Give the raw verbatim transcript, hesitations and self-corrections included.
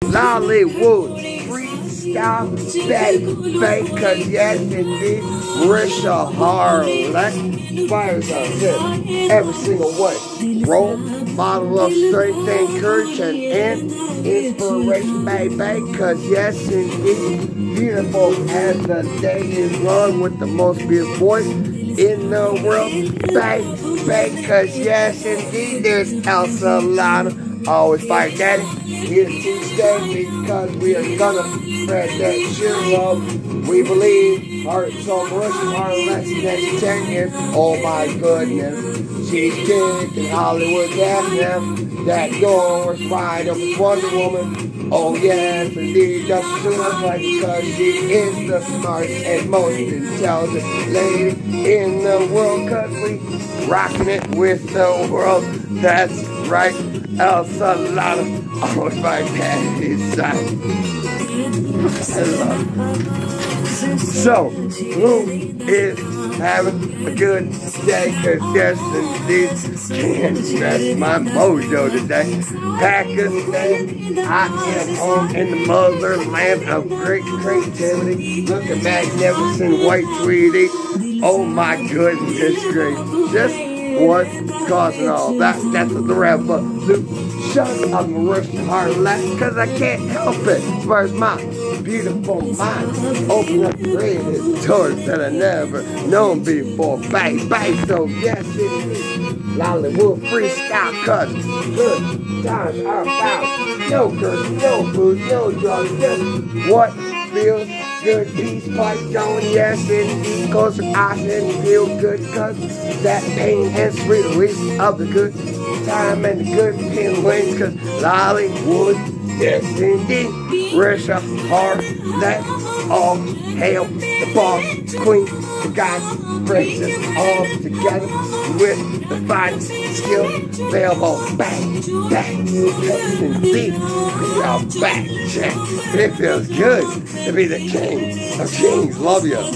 Lollywood, freestyle, baby, cause yes indeed, Risha Harlot inspires us in every single way. Role model of strength and courage and, and inspiration, baby, cause yes indeed, beautiful as the day is long with the most beautiful voice in the world, baby, cause yes indeed, there's El Solano. Always fight daddy, here to stay because we are gonna spread that shit love. We believe, heart, soul, worship, heart, lesson, next ten years. Oh my goodness, she's kicking Hollywood's ass now. That door was wide open, Wonder Woman. Oh yes, indeed, just soon as like because she is the smartest and most intelligent lady in the world. Cause we rocking it with the world. That's right. El Solano, always my daddy's side. I love it. So, who is having a good day? Cause yes, indeed, can't stress my mojo today. Pakistan, I am home in the motherland of great creativity. Looking magnificent, white sweetie. Oh my goodness gracious. What's causing all that? That's the revolution. I'm rushing hard left because I can't help it. As far as my beautiful mind, open up creative doors that I never known before. Bang, bang, so yes it is. Lollywood freestyle, cause good times are about. No curse, no booze, no drugs, just what feels good. Peace pipe going, yes indeed, cause I can feel good, cause that pain and sweet release of the good time and the good feelings, cause Lollywood, yes indeed, Risha Harlot, all hail the boss, queen, the God brings us all together with the fine skill available. Bang, bang, yes indeed, we are back, check. It feels good to be the king of kings. Love you.